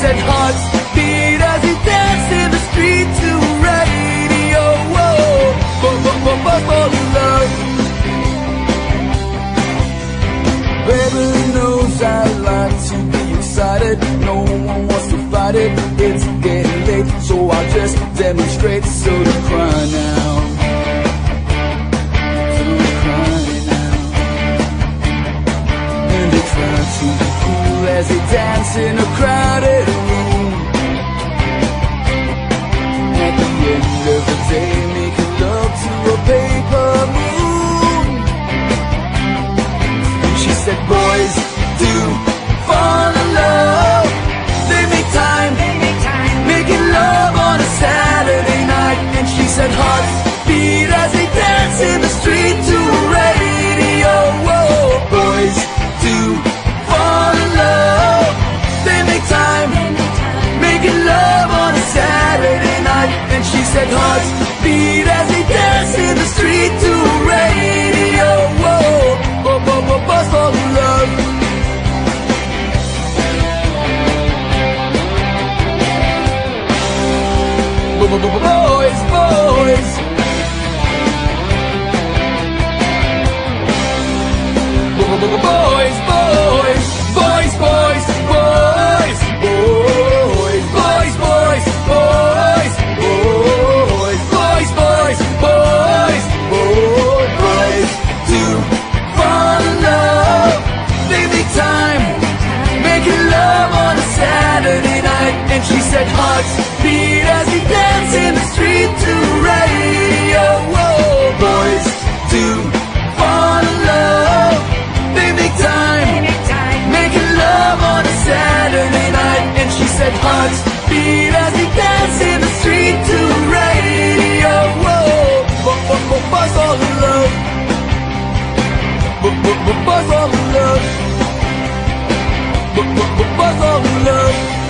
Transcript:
said hearts beat as we danced in the street to radio. Whoa, for love. Baby knows I like to be excited. No one wants to fight it. It's getting late, so I'll just demonstrate. So to cry now, so to cry now. And they try to be cool as they dance in a crowded room. At the end of the day, making love to a paper moon. And she said, boys do fall in love. They make time, making love on a Saturday night. And she said, hearts beat as they dance in the street to radio. Whoa, boys do fall in love. They make time, making love on a Saturday night. And she said, hearts beat as they dance in the street to radio. Whoa, buzz for love. Boys, boys. Boys, boys. Boys, boys, boys. Boys, boys, boys. Boys, boys. Boys, boys, boys. Boys do fall in love. They make time, making love on a Saturday night. And she said, hearts beat as we dance in the street to radio. Whoa, boys do fall in love. They make time, making love on a Saturday night. And she said, hearts beat as we dance in the street to radio. Whoa, buzz all in love. Buzz all in love. Buzz all in love.